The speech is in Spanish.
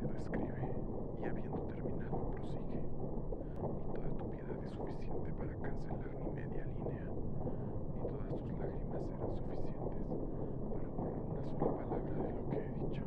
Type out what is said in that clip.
miedo escribe, y habiendo terminado prosigue. Y toda tu piedad es suficiente para cancelar mi media línea, y todas tus lágrimas serán suficientes para borrar una sola palabra de lo que he dicho.